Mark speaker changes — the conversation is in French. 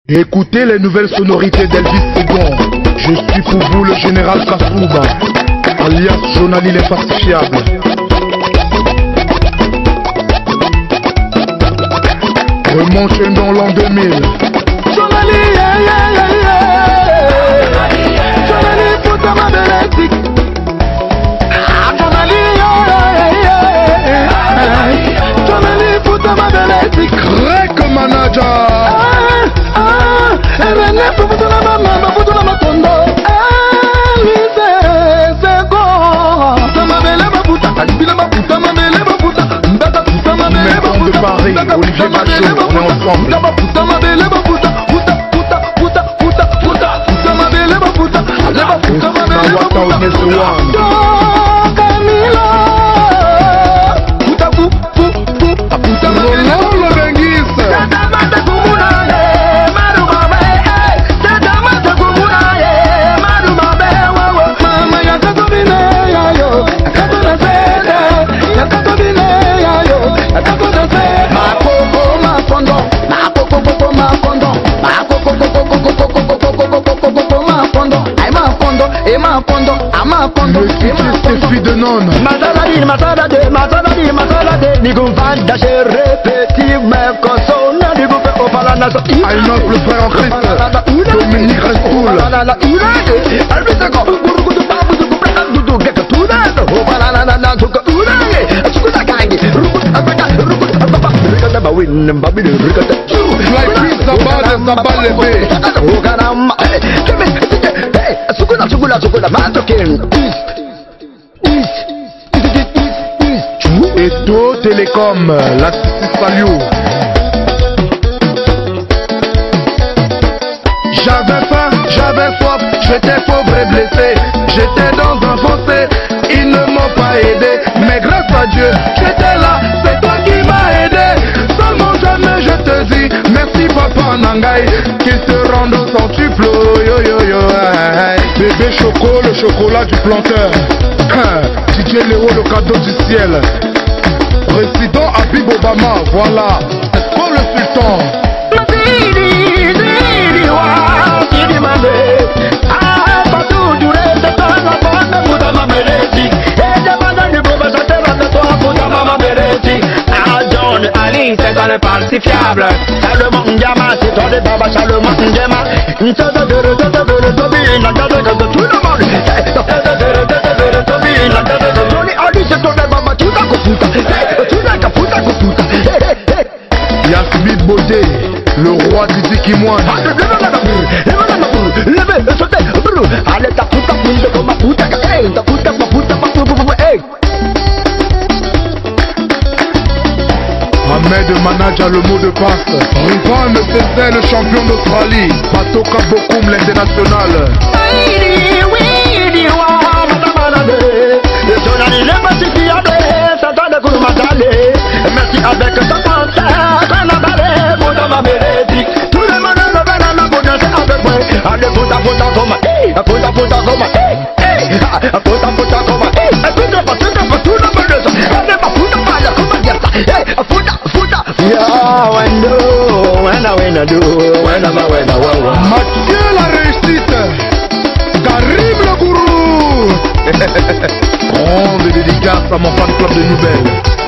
Speaker 1: Écoutez les nouvelles sonorités d'Elvis Segon. Je suis pour vous le général Kassouba, alias Jonali l'infastifiable. Remontez dans l'an 2000.
Speaker 2: Jonali, Jonali, puta ma belezik. Jonali, Jonali, puta ma belezik.
Speaker 1: Greg Manager.
Speaker 2: Rene puta la mama, puta la makondo. Elvis Segon. Puta ma bele ma puta, kalibila ma puta ma bele ma puta. Mbata puta ma bele ma puta.
Speaker 1: De Paris, Olivier Bachot, on est ensemble.
Speaker 2: Puta ma bele ma puta, puta ma bele ma puta. Puta ma bele ma puta. Camila. Puta puta ma bele ma puta.
Speaker 1: Fille de nonne. Alnos le frère en Christ, Dominique Restoul. Eto Télécom, la Salio. J'avais faim, j'avais soif, j'étais pauvre et blessé. J'étais dans un fossé, ils ne m'ont pas aidé. Mais grâce à Dieu, j'étais là, c'est toi qui m'as aidé. Seulement jamais je te dis, merci papa Nangai, qu'il te rende au centuple. Yo yo yo, bébé Choco, le chocolat du planteur. DJ Léo, le cadeau du ciel. Président Habib Obama, voilà, comme le sultan.
Speaker 2: C'est dans le parti fiable. Seulement Ndiama, c'est toi le baba, seulement Ndiama. Tout le monde. Johnny Ali, c'est toi le baba, tout à coup, puta.
Speaker 1: Yasmine Bodé, le roi du Zikimoine. Ahmed Manager, le mot de passe. Rivan Cézanne, le champion d'Australie. Patoka Bokoum, l'international.
Speaker 2: Merci avec ta tante. Tout le monde avec moi. Allez,
Speaker 1: Mathieu la réussite, Karim le gourou. Grande dédicace à mon fan club de Nouvelles.